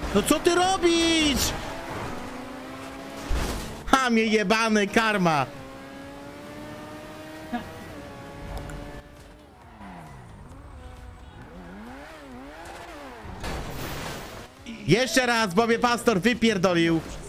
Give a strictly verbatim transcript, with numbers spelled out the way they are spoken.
No co ty robisz? Hamie jebany, karma. Jeszcze raz, bo mnie pastor wypierdolił.